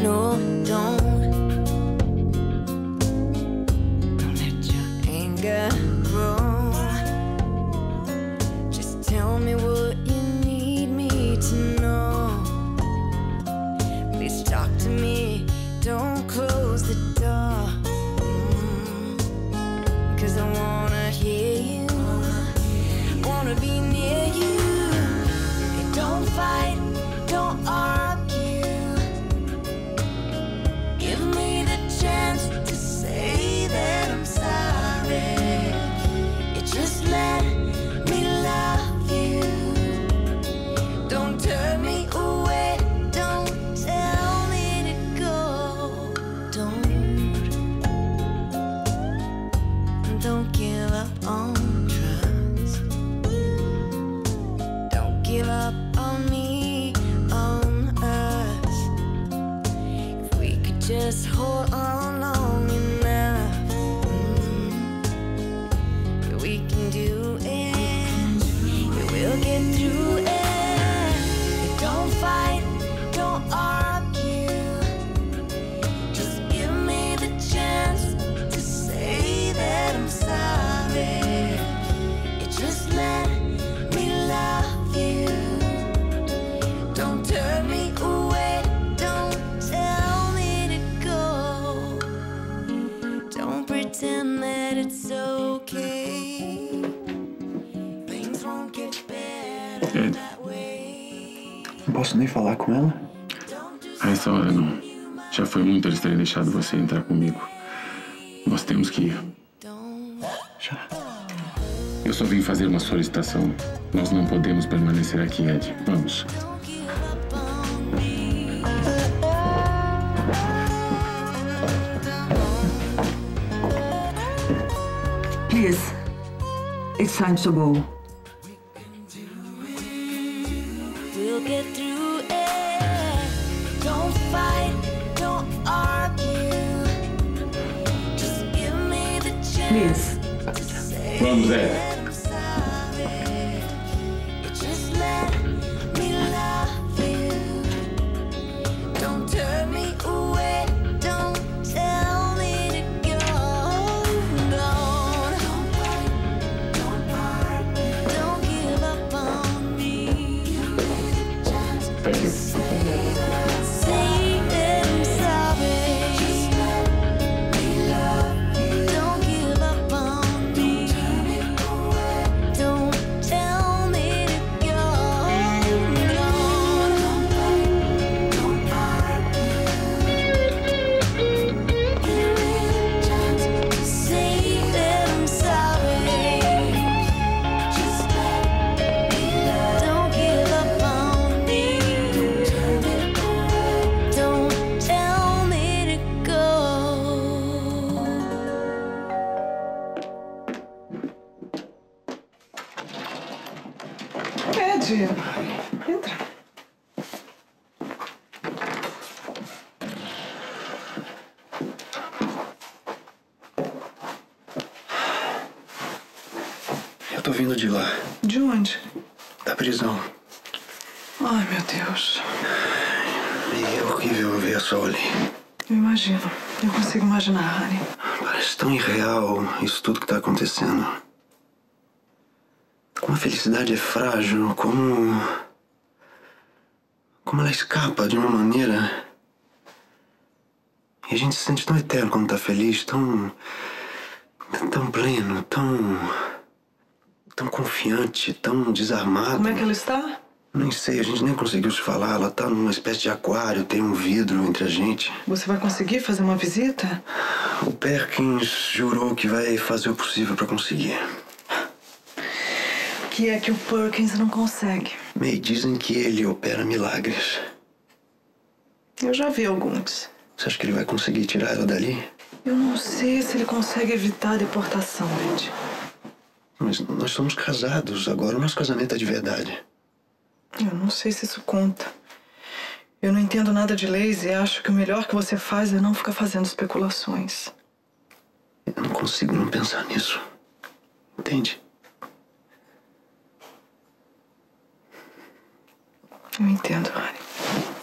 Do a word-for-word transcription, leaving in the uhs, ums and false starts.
No, don't. Don't let your anger grow. Just tell me what you need me to know. Please talk to me, don't close the door. Mm, Cause I wanna hear you, wanna be near you. And don't fight, don't argue. Give me the chance to say that I'm sorry. You just let me love you. Don't turn me away, don't tell me to go. Don't, don't give up on trust. Don't give up on me, on us. If we could just hold on long enough, mm, we can do it. We'll get through it. Don't fight, don't argue. Just give me the chance to say that I'm sorry. You just let me love you. Don't turn me away, don't tell me to go. Don't pretend that it's okay. Things won't get better that way. Não posso nem falar com ela. A essa hora não. Já foi muito eles terem deixado você entrar comigo. Nós temos que ir. Já. Eu só vim fazer uma solicitação. Nós não podemos permanecer aqui, Ed. Vamos. Please, it's time to go. We'll get through it. Don't fight, don't argue. Just give me the chance Please. to say Vamos, Ed. that I'm sorry. You just let me love you. Don't turn me away, don't tell me to go. Don't, don't fight, don't argue. Don't give up on me. Thank you. Say that I'm sorry. Just let me love you. Don't give up on me. Don't tell me to go. Don't, don't fight, don't argue. Give me a chance to say that I'm sorry. Just let me love. Don't give up on me. Don't tell me to go. Ed, entra. Eu tô vindo de lá, De onde? da prisão. Ai, meu Deus. E é horrível ver a Sol ali. Eu imagino. Eu consigo imaginar, Honey. Parece tão irreal isso tudo que tá acontecendo. Como a felicidade é frágil, como... Como ela escapa de uma maneira... E a gente se sente tão eterno quando tá feliz, tão... Tão pleno, tão... Tão confiante, tão desarmado. Como é que ela está? Nem sei, a gente nem conseguiu se falar. Ela tá numa espécie de aquário, tem um vidro entre a gente. Você vai conseguir fazer uma visita? O Perkins jurou que vai fazer o possível pra conseguir. O que é que o Perkins não consegue? May, dizem que ele opera milagres. Eu já vi alguns. Você acha que ele vai conseguir tirar ela dali? Eu não sei se ele consegue evitar a deportação, Ed. Mas nós somos casados, agora o nosso casamento é de verdade. Eu não sei se isso conta. Eu não entendo nada de leis e acho que o melhor que você faz é não ficar fazendo especulações. Eu não consigo não pensar nisso. Entende? Eu entendo, Honey.